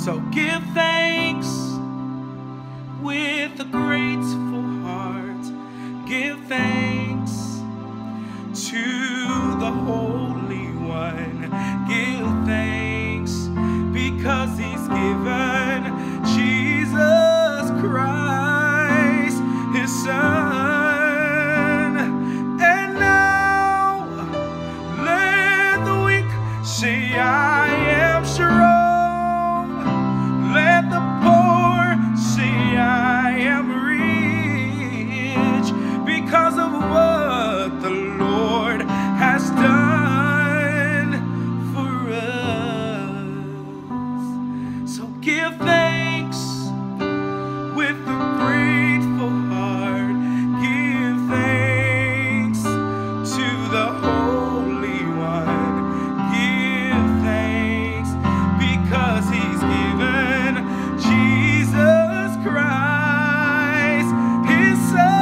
So give thanks with a grateful heart. Give thanks to the Holy One. Give thanks because He's given Jesus Christ, His Son. And now let the weak say, I am strong. Let the poor say, I am rich because of what the Lord has done for us. So give thanks with a grateful heart. Give thanks to the Holy One. Give thanks because He's given Jesus Christ, His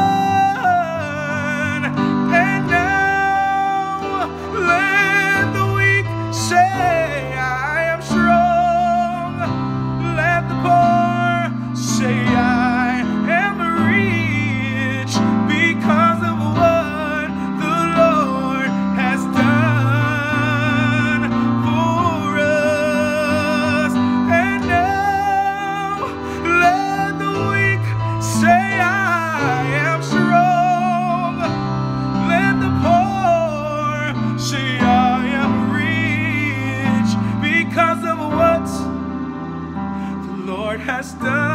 Son. And now let the weak say, I am strong. Let the poor say, I am rich because of what the Lord has done for us. And now let the weak say, I am strong. Let the poor say, I am rich because of what the Lord has done.